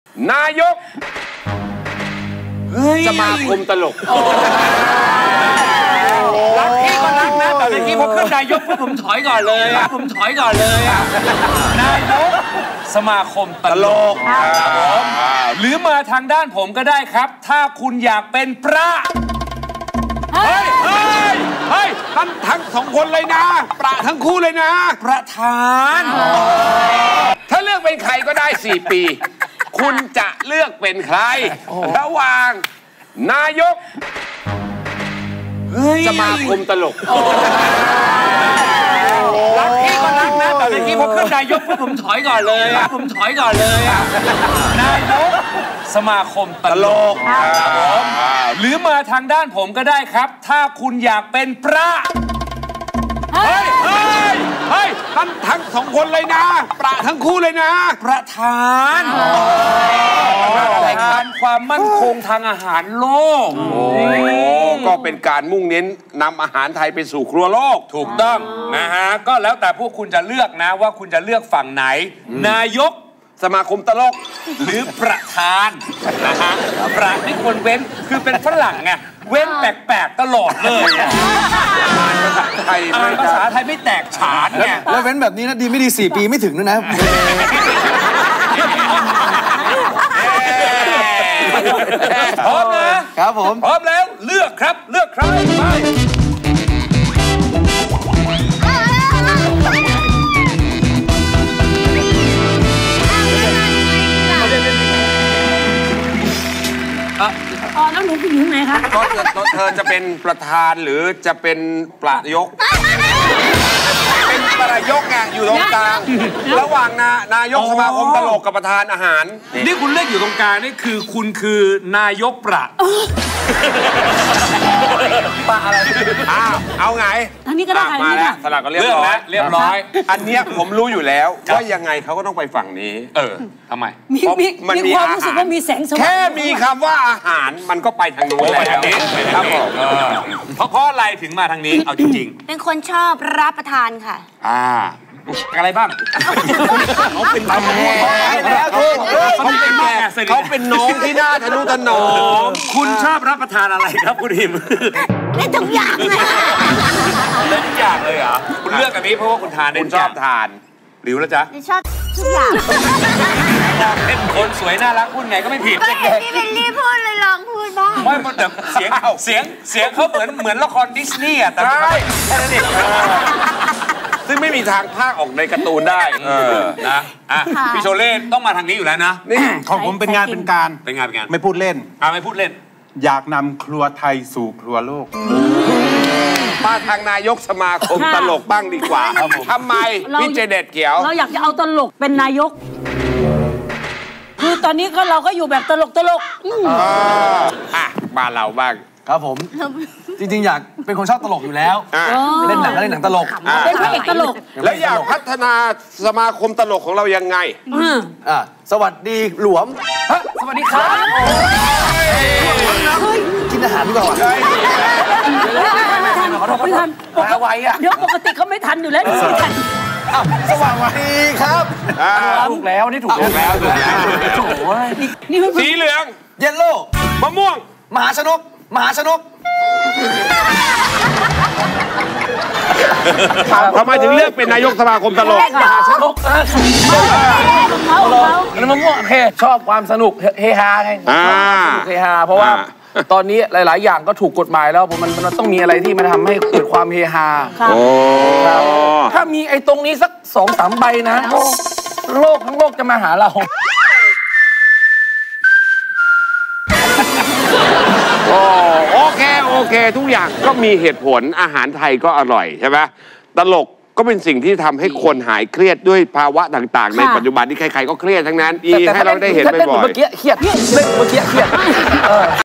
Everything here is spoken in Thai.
นายกสมาคมตลกรักพี่ก็รักนะแต่เมื่อกี้พอขึ้นนายกผมถอยก่อนเลยผมถอยก่อนเลยนายกสมาคมตลกครับผมหรือมาทางด้านผมก็ได้ครับถ้าคุณอยากเป็นพระเฮ้ยทั้งสองคนเลยนะประทั้งคู่เลยนะประธานถ้าเลือกเป็นใครก็ได้4 ปีคุณจะเลือกเป็นใครระหว่างนายกสมาคมตลกรักพี่ก็รักนะแต่เมื่อกี้พอขึ้นนายกผมถอยก่อนเลยผมถอยก่อนเลยนายกสมาคมตลกครับผมหรือมาทางด้านผมก็ได้ครับถ้าคุณอยากเป็นพระเฮ้ยทั้งสองคนเลยนะประทั้งคู่เลยนะประธานประธานความมั่นคงทางอาหารโลกก็เป็นการมุ่งเน้นนำอาหารไทยไปสู่ครัวโลกถูกต้องนะฮะก็แล้วแต่พวกคุณจะเลือกนะว่าคุณจะเลือกฝั่งไหนนายกสมาคมตลกหรือประธานนะฮะประไม่ควรเว้นคือเป็นฝรั่งไงเว้นแปลกๆตลอดเลยภาษาไทยไม่แตกฉานไงแล้วเว้นแบบนี้นะดีไม่ดี4 ปีไม่ถึงด้วยนะพร้อมนะครับผมพร้อมแล้วเลือกครับเลือกใครไปแล้วหนูอยู่ไหนคะก็เธอจะเป็นประธานหรือจะเป็นประยกเป็นประยกไงอยู่ตรงกลางระหว่างนายกสมาคมตลกกับประธานอาหารนี่คุณเลือกอยู่ตรงกลางนี่คือคุณคือนายกประอะไรเอาไงทางนี้ก็ได้มาแล้วสลักก็เรียบร้อยอันเนี้ยผมรู้อยู่แล้วว่ายังไงเขาก็ต้องไปฝั่งนี้ทำไมมีความรู้สึกว่ามีแสงสว่างแค่มีคำว่าอาหารมันก็ไปทางนู้นแล้วครับผมเพราะอะไรถึงมาทางนี้เอาจริงๆเป็นคนชอบรับประทานค่ะอะไรบ้างเขาเป็นแม่เขาเป็นน้องที่น่าทะนุถนอมคุณชอบรับประทานอะไรครับคุณหิมไม่ทุกอย่างเลยเล่นทุกอย่างเลยเหรอคุณเลือกอันนี้เพราะว่าคุณทานคุณชอบทานหลิวแล้วจ๊ะชอบทุกอย่างเป็นคนสวยน่ารักพูดไงก็ไม่ผิดก็เห็นพี่เบลลี่พูดเลยลองพูดบ้างไม่แต่เสียงเขาเหมือนละครดิสนีย์อ่ะแต่ไม่แค่นั้นเองซึ่งไม่มีทางพากออกในการ์ตูนได้นะพี่โชเล่ต้องมาทางนี้อยู่แล้วนะนี่ของผมเป็นงานเป็นการไม่พูดเล่นไม่พูดเล่นอยากนำครัวไทยสู่ครัวโลกมาทางนายกสมาคมตลกบ้างดีกว่าทำไมพี่เจเด็ดเขียวเราอยากจะเอาตลกเป็นนายกคือตอนนี้เราก็อยู่แบบตลกบ้านเราบ้างครับผมจริงๆอยากเป็นคนชอบตลกอยู่แล้วเล่นหนังก็เล่นหนังตลกเป็นพระเอกตลกแล้วอยากพัฒนาสมาคมตลกของเรายังไงสวัสดีหลวมสวัสดีครับกินอาหารดีกว่าไม่ทันเดี๋ยวปกติเขาไม่ทันอยู่แล้วไม่ทันสวัสดีครับถูกแล้วนี่ถูกแล้วสีเหลืองเยลโล่มะม่วงมหาชนกทำไมถึงเลือกเป็นนายกสมาคมตลกมหาชนกแล้วมะม่วงโอเคชอบความสนุกเฮฮาไงเฮฮาเพราะว่าตอนนี้หลายๆอย่างก็ถูกกฎหมายแล้วมันต้องมีอะไรที่มันทำให้เกิดความเฮฮาถ้ามีไอ้ตรงนี้สัก2-3 ใบนะโลกทั้งโลกจะมาหาเราโอเคทุกอย่างก็มีเหตุผลอาหารไทยก็อร่อยใช่ไหมตลกก็เป็นสิ่งที่ทำให้คนหายเครียดด้วยภาวะต่างๆในปัจจุบันที่ใครๆก็เครียดทั้งนั้นให้เราได้เห็นบ่อยๆเมื่อกี้เครียด